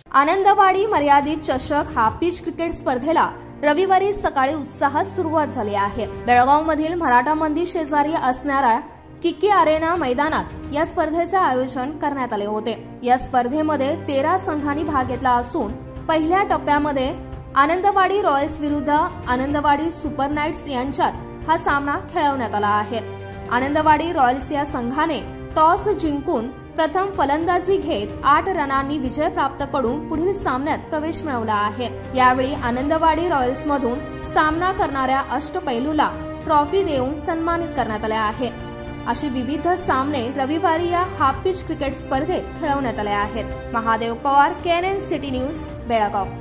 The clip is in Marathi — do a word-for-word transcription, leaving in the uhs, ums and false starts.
आनंदवाडी मर्यादित चषक हा पिच क्रिकेट स्पर्धेला रविवारी सकाळी उत्साहात सुरुवात झाली आहे। बेळगाव मधील मराठा मंदिर शेजारी असणाऱ्या किकी अरेना मैदानात या स्पर्धेचे आयोजन करण्यात आले होते। या स्पर्धेमध्ये तेरा संघांनी भाग घेतला असून पहिल्या टप्प्यामध्ये आनंदवाडी रॉयल्स विरुद्ध आनंदवाडी सुपर नाइट्स यांच्यात हा सामना खेळवण्यात आला आहे। आनंदवाडी रॉयल्स या संघाने टॉस जिंकून प्रथम फलंदाजी घेत आठ रनांनी विजय प्राप्त करून पुढील सामन्यात प्रवेश मिळवला आहे। यावेळी आनंदवाडी रॉयल्स मधून सामना करणाऱ्या अष्टपैलूला ट्रॉफी देऊन सन्मानित करण्यात आले आहे। अशी विविध सामने रविवारी या हाफ पिच क्रिकेट स्पर्धेत खेळवण्यात आले आहेत। Mahadev Pawar, KNN city news, Belgaum.